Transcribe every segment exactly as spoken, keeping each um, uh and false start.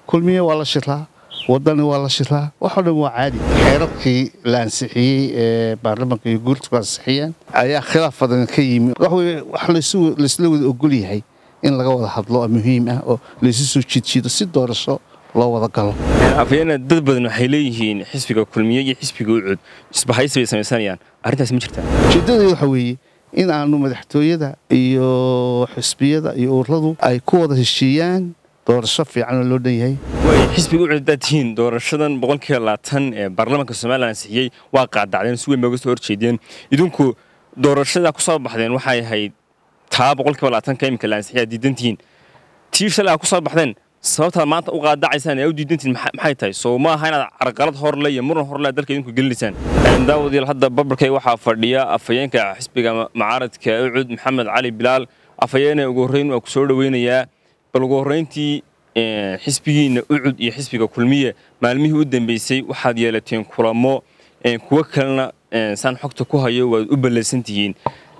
kulmiye waa la shirlaa wadani waa la shirlaa waxa dhan waa caadi xeerarkii la ansixiyay ee baarlamaanka iyo guurtu ansixiyeen ayaa khilaaf badan ka yimi wax la isla wada ogol yahay in laga wada hadlo muhiim ah oo la isu soo jiijido si doorasho loo wada galo afayna dad badan waxay leeyihiin xisbiga kulmiye iyo xisbiga ucud isbahaysi bay sameeyaan arrintaas ma jirtaa jidada waxa weeye in aanu madaxtooyada iyo xisbiyada iyo ururadu ay ku wada heshiiyaan doorasho fiican loo dhanyahay way xisbiga ucud dadtiin doorashadan boqolkiiba labaatan ee baarlamaanka Soomaaliland ansixiyay waa qaadacdeen si weyn uga soo horjeedeen idinku doorashada ku soo baxdeen waxay ahayd taa boqolkiiba labaatan ka imka la ansixiyay diidantiin tiishala ku soo baxdeen sababta maanta u qaadacaysaan ee u diidantiin maxay tahay soo ma aha inaad carqalad hor leh iyo muran hor leh dalka idinku gelisaan daawadiil hadda babarkay waxa fadhiya afayeenka xisbiga mucaaradka ucud Maxamed Cali Bilaal afayeenay ugu horeyn waa ku soo dhaweynayaa bal ugu horeyntii xisbigiina ucud iyo xisbiga kulmiye maalmihii u dambeysay waxaad yeelateen kulamo kuwa kalena san xogta ku hayo waad u baleysantihiin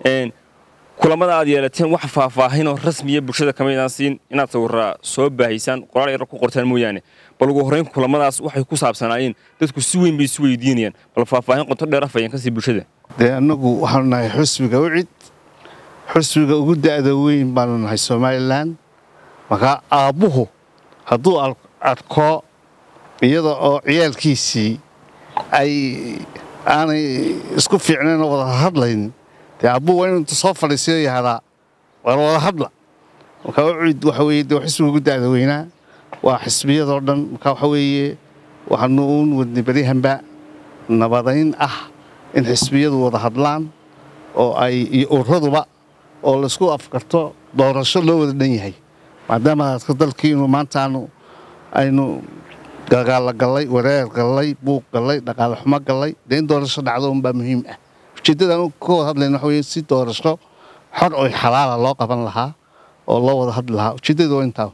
kulamada aad yeelateen wax faahfaahin oo rasmi ah bulshada kamid ah siin inaad sawirra soo baahisan qoraal yar ku qortaan mooyaane bal ugu horeyn kulamadaas waxay ku saabsanaayeen dadku si weyn bay isu weydiinayaan bal faahfaahin qoto dheer afayeen ka si bulshada de anagu waxaan nahay xisbiga ucud xisbiga ugu daada weyn baan nahay Soomaaliland marka aabuhu hadduu arko iyada oo ciyaalkiisii ay aanay isku fiicneen oo wada hadlayn aabuhu waa inuu soo fadhiisto yahay wada hadla marka ucud waxa weeye de xisbiga ugu daada weynaa waa xisbiyada oo dhan marka waxa weeye waxaanu uun wadni barihanba nabadayn ah in xisbiyadu wada hadlaan oo ay iyo ururaduba oo la isku afkarto doorasho loo wada dhan yahay maadaama dalkii inuu maanta aanu aynu gagaal galay wareer galay buuq galay dhaqaale xumo galay in doorasho dhacdo un baa muhiim ah ujeedada aanu ka wada hadlayno waxa weeye si doorasho xor oo xalaal loo qaban lahaa oo loo wada hadli lahaa ujeedada waa intaa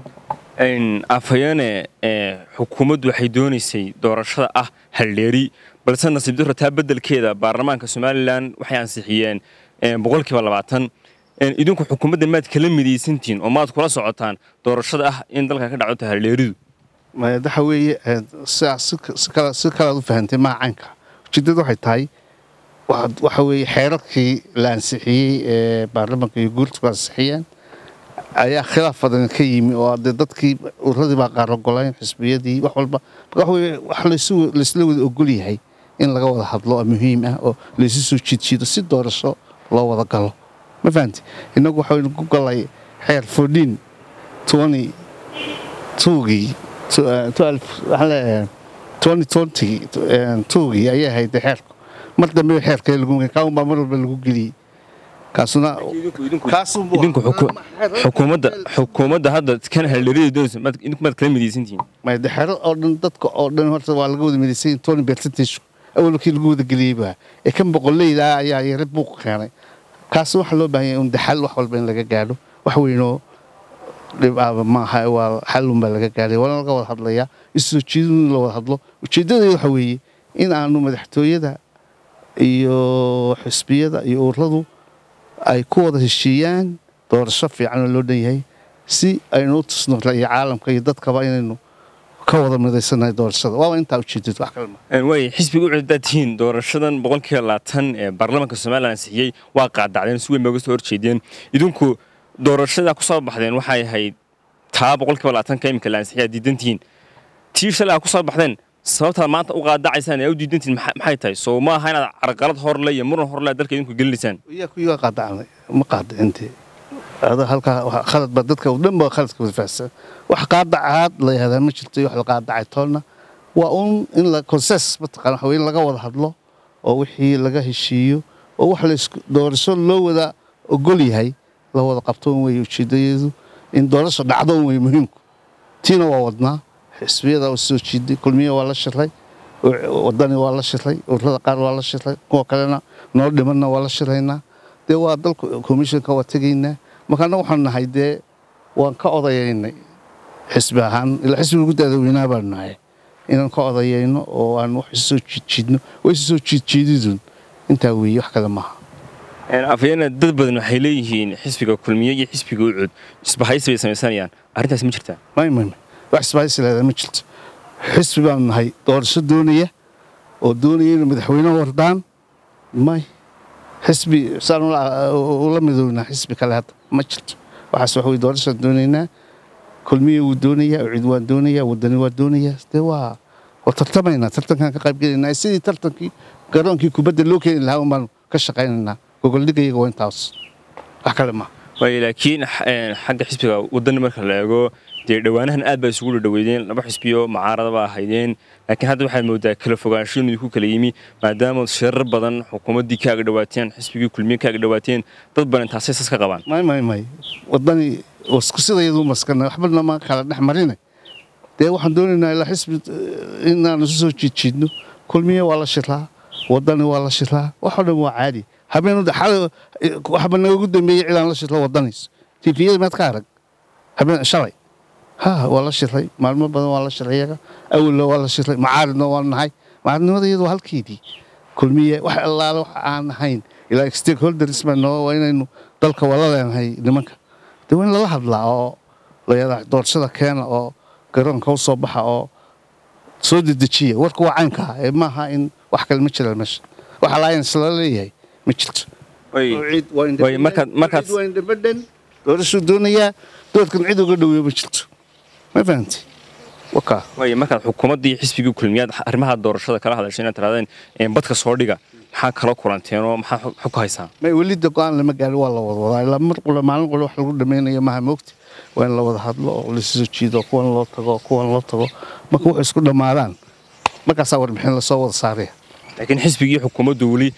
in afayane xukuumaddu waxay doonaysay doorashada ah haldheeri balse nasiib darro taa bedelkeeda baarlamaanka Soomaaliland waxay ansixiyeen boqolkiiba labaatan idinku xukuumadda maad kala midaysantiin oo maad kula socotaan doorashada ah in dalka ka dhacdo haldheeridu ma waxa weeye si kala si kala u fahantay maacanka ujeedadu waxay tahay waxa weeye xeerarkii la ansixiyay ee baarlamaanka iyo guurtu ansixiyeen ayaa khilaaf badan ka yimi oo dadkii ururadii baa qaar ogolayn xisbiyadii wax walba waxa weeye wax la isla wada ogol yahay in laga wada hadlo muhiim ah oo la isu soo jiijido si doorasho loo wada galo ma fahanti inagu waxaynu ku galay xeer fourteen twenty two-gii twenty twenty ayaa ahayd xeerku mar dambe xeerka lagu kaan baa mar walba lagu geliyay kaasuna idinku xukuumadda xukuumadda hadda kan haldheeridu doonaysa idinku maad kala midaysantiin ma xeer oo dhan dadka oo dhan horta waa laga wada midaysan twenty percent awalkii lagu wada geliyay baa ee kan boqoleyda ayaa yar buuq keenay kaas waxa loo baahan yahay in daxal wax walba in laga gaadho wax weynoo dhibaaba ma aha waa xal un baa laga gaaray wala laga wada hadlaya isoo jeedin la wada hadlo ujeedada waxa weeye in aanu madaxtooyada iyo xisbiyada iyo ururadu ay ku wada heshiiyaan doorasho fiican loo dhan yahay si aynu tusno caalamka iyo dadkaba inaynu ka wada midaysanahay doorashada waa inta ujeedadu wax kale ma way xisbiga ucud dadtiin doorashadan boqolkiiba labaatan ee baarlamaanka Soomaaliland ansixiyay waa qaadacdeen si weyn uga soo horjeedeen idinku doorashada ku soo baxdeen waxay ahayd taa boqolkiiba labaatan ka imka la ansixiyay diidantiin tiishala ku soo baxdeen sababta maanta u qaadacaysaan ee u diidantiin maxay tahay soo ma aha inaad carqalad hor leh iyo muran hor leh dalka idinku gelisaan iyaa ku iyaa qaadacnay ma qaadintii هذا هلك خلط بدتك ودم خلط كفاس وحقاد عاد لا هذا ما شلتي وح القاد عيطولنا وأن إن لا كونسس بتقال حوين لقى وضح الله أو وحي لقى هالشيء أو وح دورسون لو ذا أقولي هاي لو ذا قبطون ويشيديزو إن دورسون بعضهم ويمهم تينا ووضنا حسبي ذا والسوشيدي كل مية ولا شري وداني ولا شري ورد قار ولا شري كوا كلنا نورد منا ولا شرينا ده وادل كوميشن كواتجينا markaana waxaan nahay de waan ka odayeynay xisbi ahaan ila xisbiga ugu daadweynaa baan nahay inaan ka odayeyno oo aan wax soo jiidno way soo jiididun inta weey wax kale maaha een afayna dad badan waxay leeyihiin xisbiga kulmiye iyo xisbiga ucud isbahaysi bay sameeyaan arrintaas ma jirtaa may may wax isbaahis leedahay ma jirto xisbi baan nahay doorasho doonaya oo doonaya inuu madaxweyne wardaan may xisbi saan ula midownaa xisbi kale hadda ma jirto waxaas wax way doorasho doonaynaa kulmiye wuu doonayaa cid waan doonayaa wadani waa doonayaa dee waa waa tartamaynaa tartankan ka qaybgelaynaa sidii tartankii garoonkii kubadda loo keeni lahaa un baan ka shaqaynaynaa gogoldhigayaga waa intaas wax kale ma way laakiin xagga xisbiga wadani marka la eego dee dhawaanahan aad bay isugu dhaweydeen laba xisbiyo mucaarada ba ahaydeen laakiin hadda waxaad moodaa kala fogaansho inuu ku kala yimi maadaama shirar badan xukuumaddii kaaga dhawaateen xisbigii kulmiye kaaga dhawaateen dad badan taasay sas ka qabaan may may may wadani wasku sidayadu maskana waxba ma kala dhex marine dee waxaan doonaynaa ilaa xisbi inaan isu soo jiidjiidno kulmiye waa la shiraa wadani waa la shiraa waxoo dhan waa caadi habeen waxba naga ugu dambeeyey cilaan la shiro wadanis tifiyada maad ka arag habeen shalay ha waa la shiray maalmo badan waa la shiray iyaga awalna waa la shiray macaaridna waa nahay macaaridnimada iyadu waa halkeedii kulmiye wax allaale wax aan ahayn ilaa stakeholders ma noo waa inaynu dalka wala leenahay nimanka dee waa in lala hadlaa oo layada doorashada keena oo garoonka u soo baxa oo soo dedejiya warka waa caynka ee maaha in wax kale ma jiraan meesha waxa laayan isla leeyahay ma jirto way markaad markaad waa independent doorasho doonayaa doorkan cid uga dhaweeyo ma jirto ma fahanti waka way markaad xukuumaddii xisbigii kulmiyaad arrimaha doorashada kala hadashay inaad tiraadeen in badka soo dhiga maxaa kala kulanteen oo maxaa xog ku haysaa may weli go'aan lama gaarin waa la wada wadaa ilaa mar qula maalin qula wax lagu dhameynayo maaha moogti waa in la wada hadlo oo la soo jiido kuwan loo tago kuwan loo tago marka wax isku dhamaadaan markaasaa warbixin la soo wada saaraya laakiin xisbigii xukuumaddu weli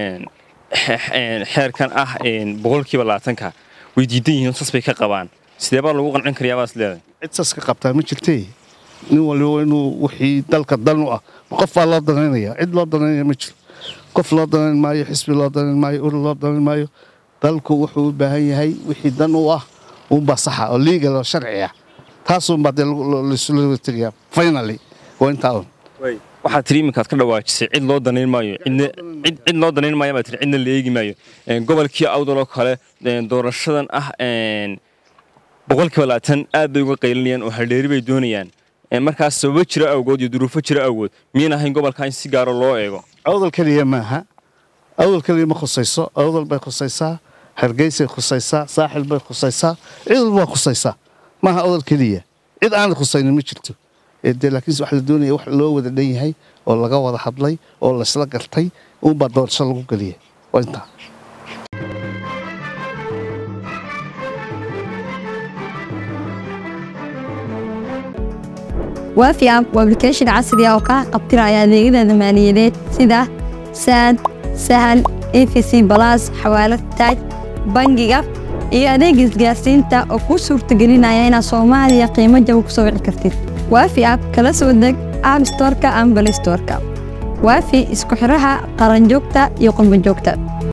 xeerkan ah boqolkiiba labaatanka way diidan yihiin sas bay ka qabaan sidee baa lagu qancin karayaa baas leedahay cid sas ka qabtaa ma jirtee nin waliba inuu wixii dalka dan u ah qof baa loo danaynaya cid loo danaynaya ma jiro qof loo danayn maayo xisbi loo danayn maayo urur loo danayn maayo dalku wuxuu u baahan yahay wixii dan u ah uunbaa saxa oo legal oo sharci ah taasuunbaa dee laisula tegayaa finally waa intaa un waxaad tiri iminkaad ka dhawaajisay cid loo danayn maayo cid loo danayn maayo baad tiri cidna la eegi maayo gobolkii awdaloo kale doorashadan ah boqolkiiba labaatan aad bay uga qaylinayaan oo haldheeri bay doonayaan markaas sababo jira awgood iyo duruufo jira awgood miyaan ahayn gobolka in si gaaro loo eego awdal keliya maaha awdal keliya ma khusayso awdal bay khusaysaa hargeysay khusaysaa saaxil bay khusaysaa cid walba waa khusaysaa maaha awdal keliya cid aan khusaynin ma jirto dee laakiin wax la doonaya wax loo wada dhan yahay oo laga wada hadlay oo la isla gartay uunbaa doorasho lagu geliyay waa intaa وافي اب وابلكيشن عصري oo ka qabtiraya adeegyada maaliyadeed sida sad sahal efc plus xawaalad taaj bangiga iyo adeeg isgaarsiinta oo ku suurtagelinaya inaad Soomaaliya qiimo jaban ku soo wici kartid وافي اب kala soo deg app store-ka ama play store-ka وافي isku xiraha qaran joogta iyo qolban joogta